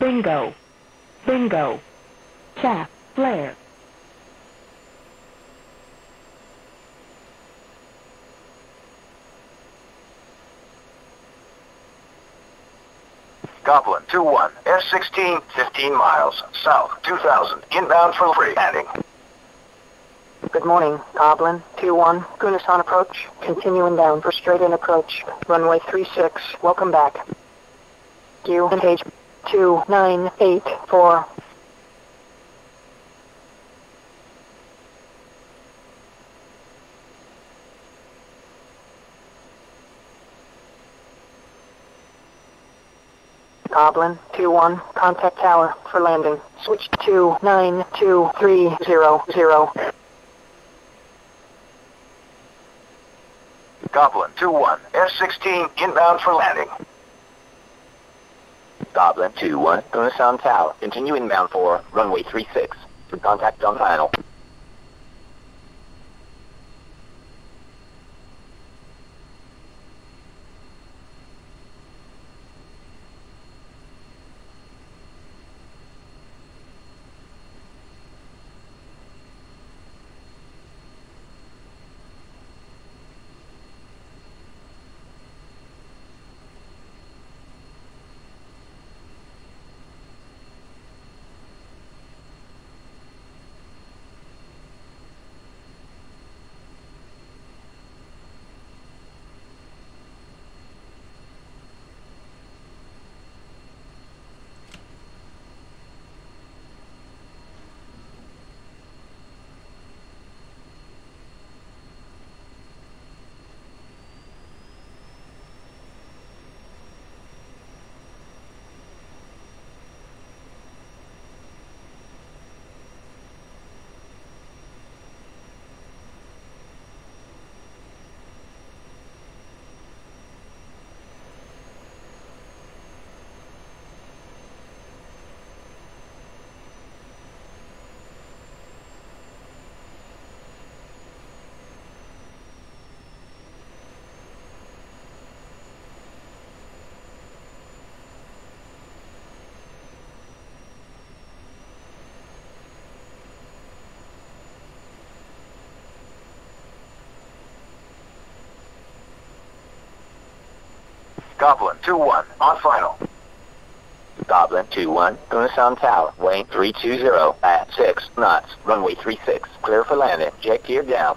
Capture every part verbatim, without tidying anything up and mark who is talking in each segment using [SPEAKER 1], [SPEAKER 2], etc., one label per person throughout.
[SPEAKER 1] Bingo. Bingo. Chaff. Flare.
[SPEAKER 2] Goblin two one, S sixteen, fifteen miles, south, two thousand, inbound for free landing.
[SPEAKER 3] Good morning, Goblin two one, Gunasan approach, continuing down for straight-in approach, runway three six, welcome back. You engage two nine eight four. Goblin two one, contact tower for landing. Switch two nine two three zero zero.
[SPEAKER 2] Goblin two one, S sixteen, inbound for landing.
[SPEAKER 4] Goblin two one, Gunasan Tower, continue inbound for runway three six. For contact on final.
[SPEAKER 2] Goblin two one, on final.
[SPEAKER 4] Goblin two one, Gunasan Tower, weighing three two zero at six knots, runway three six, clear for landing, jet gear down.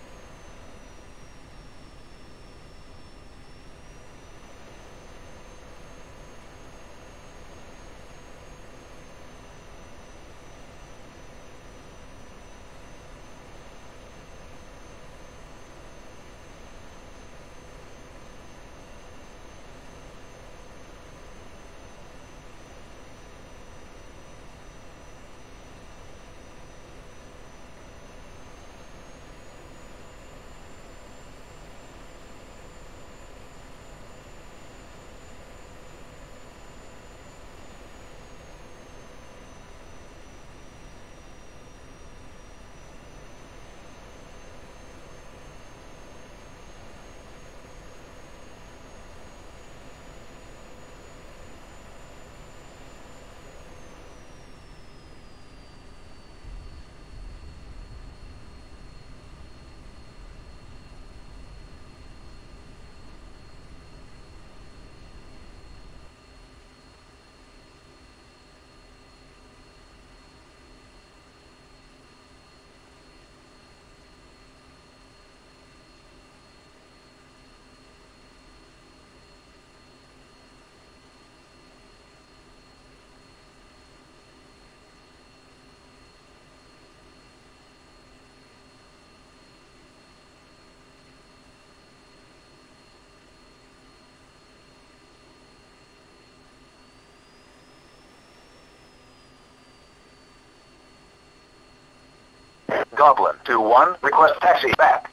[SPEAKER 2] Goblin two one, request taxi back.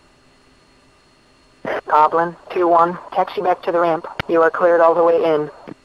[SPEAKER 3] Goblin two one, taxi back to the ramp. You are cleared all the way in.